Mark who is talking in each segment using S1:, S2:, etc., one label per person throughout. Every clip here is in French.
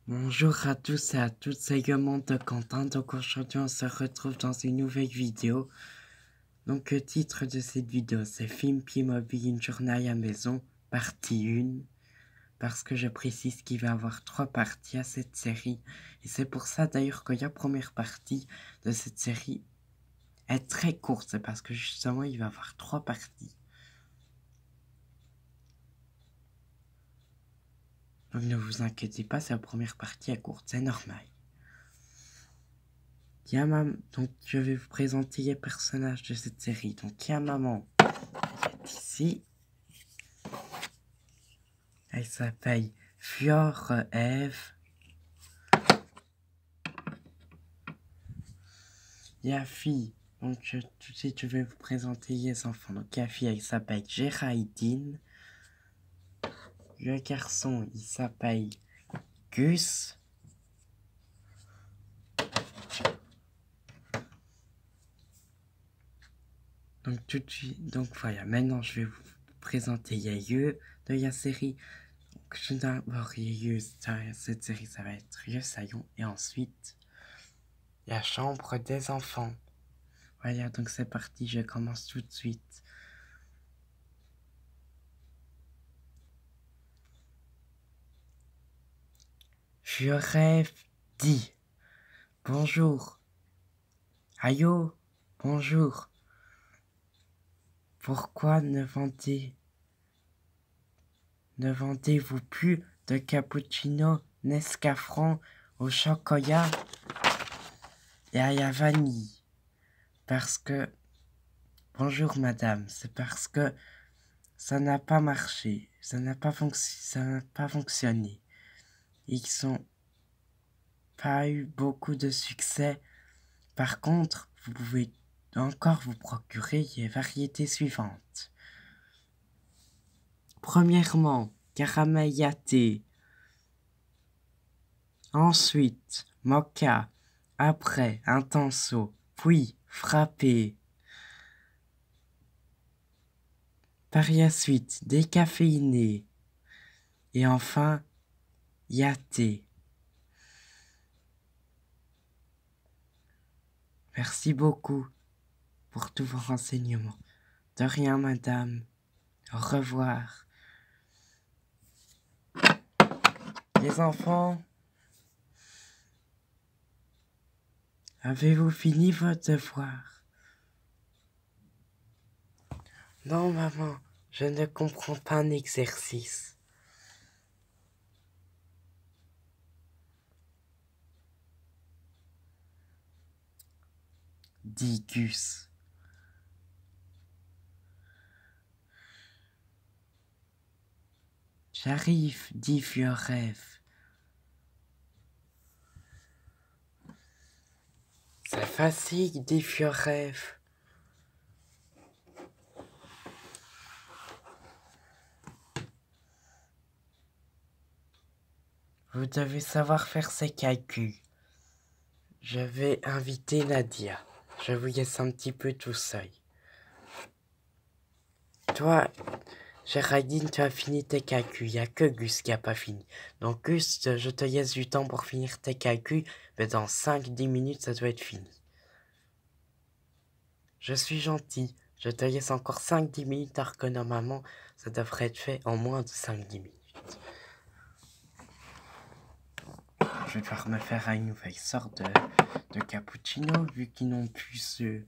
S1: Bonjour à tous et à toutes, c'est Guillaume de Quentin. Donc aujourd'hui on se retrouve dans une nouvelle vidéo. Donc le titre de cette vidéo c'est Film Playmobil une journée à la maison, partie 1. Parce que je précise qu'il va y avoir 3 parties à cette série. Et c'est pour ça d'ailleurs que la première partie de cette série est très courte. C'est parce que justement il va y avoir 3 parties. Donc ne vous inquiétez pas, si la première partie est courte, c'est normal. Donc je vais vous présenter les personnages de cette série. Donc il y a maman, ici. Elle s'appelle Fiore Eve. Il y a fille, donc tout de suite je vais vous présenter les enfants. Donc la fille elle s'appelle Géraldine. Le garçon il s'appelle Gus. Donc tout de suite, donc voilà, maintenant je vais vous présenter les lieux de la série. Donc tout d'abord les lieux de cette série ça va être le salon et ensuite la chambre des enfants. Voilà, donc c'est parti, je commence tout de suite. Je rêve dit bonjour. Ayo, bonjour. Pourquoi ne vendez-vous plus de cappuccino Nescafran au chocolat et à la vanille? Parce que, bonjour madame, c'est parce que ça n'a pas marché, ça n'a pas fonctionné. Ils n'ont pas eu beaucoup de succès. Par contre, vous pouvez encore vous procurer les variétés suivantes. Premièrement, caramel yaté. Ensuite, mocha. Après, intenso. Puis, frappé. Par la suite, décaféiné. Et enfin, yaté. Merci beaucoup pour tous vos renseignements. De rien, madame. Au revoir. Les enfants, avez-vous fini votre devoir? Non, maman, je ne comprends pas un exercice. Dit Gus. J'arrive, dit Fiorev. C'est facile, dit Fiorev. Vous devez savoir faire ces calculs. Je vais inviter Nadia. Je vous laisse un petit peu tout seul. Toi, Géraldine, tu as fini tes calculs. Il n'y a que Gus qui n'a pas fini. Donc Gus, je te laisse du temps pour finir tes calculs. Mais dans 5-10 minutes, ça doit être fini. Je suis gentil. Je te laisse encore 5-10 minutes alors que normalement, ça devrait être fait en moins de 5-10 minutes. Je vais devoir me faire une nouvelle sorte de cappuccino vu qu'ils n'ont plus ce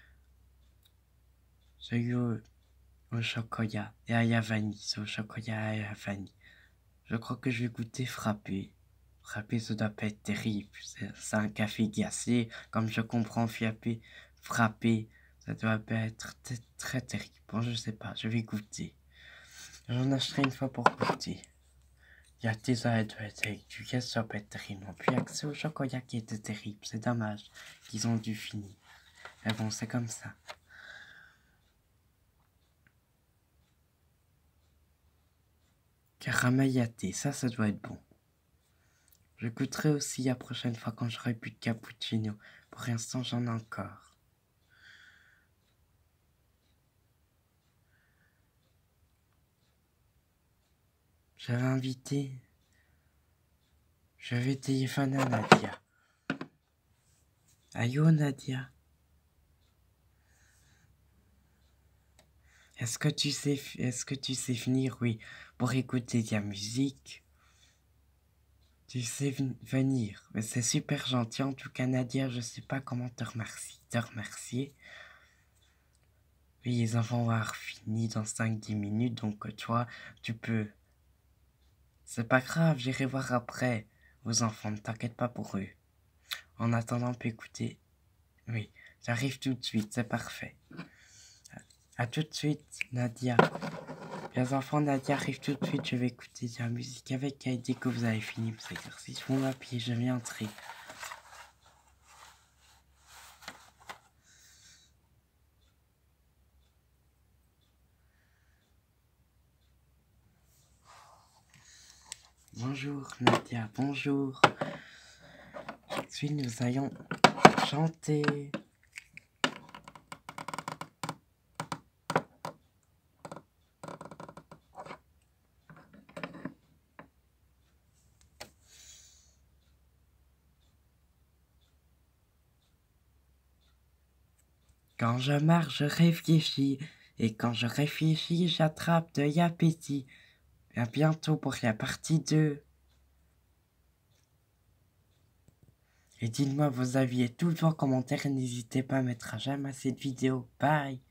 S1: au chocolat et à la vanille. C'est au chocolat et à la vanille. Je crois que je vais goûter frappé. Frappé, ça doit pas être terrible. C'est un café glacé. Comme je comprends, frappé, ça doit pas être très terrible. Bon, je sais pas, je vais goûter. J'en achèterai une fois pour goûter. Il y a des arrêts avec du gaz, ça peut être terrible. Non plus accès au chocolat qui était terrible. C'est dommage qu'ils ont dû finir. Mais bon, c'est comme ça. Caramel yaté, ça doit être bon. Je goûterai aussi la prochaine fois quand j'aurai plus de cappuccino. Pour l'instant, j'en ai encore. J'avais invité Je vais téléphoner à Nadia. Allô, Nadia? Est-ce que tu sais venir, oui, pour écouter de la musique? Tu sais venir. Mais c'est super gentil. En tout cas, Nadia, je sais pas comment te remercier. Oui, les enfants vont avoir fini dans 5-10 minutes, donc toi, tu peux. C'est pas grave, j'irai voir après vos enfants, ne t'inquiète pas pour eux. En attendant, on peut écouter. Oui, j'arrive tout de suite, c'est parfait. À tout de suite, Nadia. Les enfants, Nadia arrive tout de suite, je vais écouter de la musique avec elle dès que vous avez fini vos exercices. Vous m'appuyez, je vais entrer. Bonjour Nadia, bonjour. Tout de suite, nous allons chanter. Quand je marche, je réfléchis. Et quand je réfléchis, j'attrape de l'appétit. À bientôt pour la partie 2. Et dites-moi vos avis et tous vos commentaires. N'hésitez pas à mettre à j'aime à cette vidéo. Bye.